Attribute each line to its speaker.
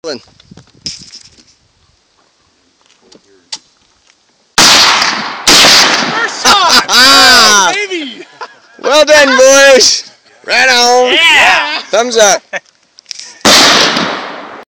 Speaker 1: First shot! Oh, baby!
Speaker 2: Well done, boys. Right on.
Speaker 1: Yeah!
Speaker 2: Thumbs up.